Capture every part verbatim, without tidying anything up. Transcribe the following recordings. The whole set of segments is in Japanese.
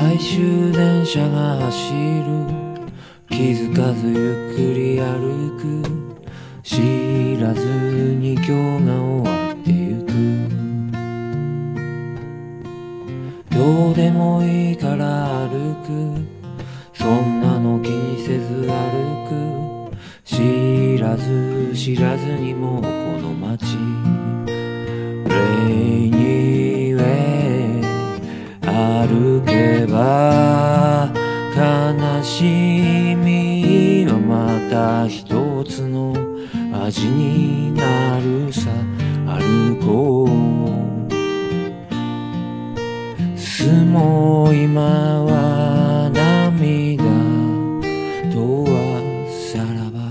最終電車が走る、気づかずゆっくり歩く、知らずに今日が終わってゆく。どうでもいいから歩く、そんなの気にせず歩く、知らず知らずにもうこの街レイニーウェイ、歩けば悲しみはまた一つの味になるさ。歩こう、進もう今は涙とはさらば。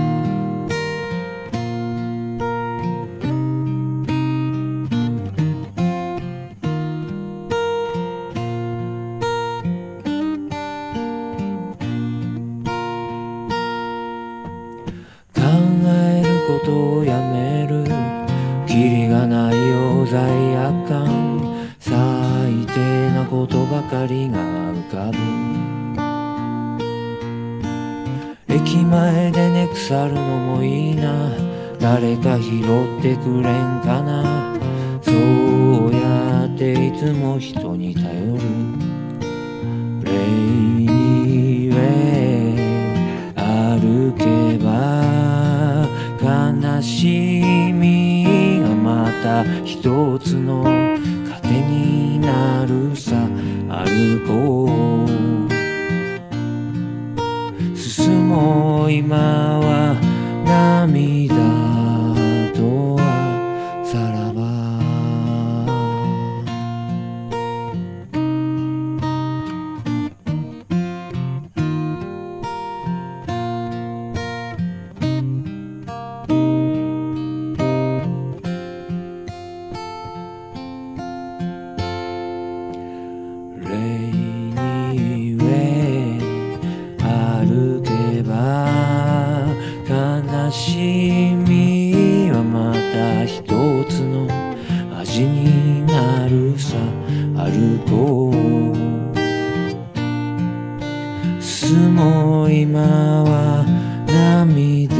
考えることをやめる、キリがないよ罪悪感、最低なことばかりが浮かぶ。駅前でね腐るのもいいな、誰か拾ってくれんかな。そうやっていつも人に頼る。レイニーウェイ、歩けば悲しみがまた一つの糧になるさ。歩こう、進もう今は涙とはさらば。レイニーウェイ、歩けば悲しみはまた一つの味になるさ。歩こう、進もう今は涙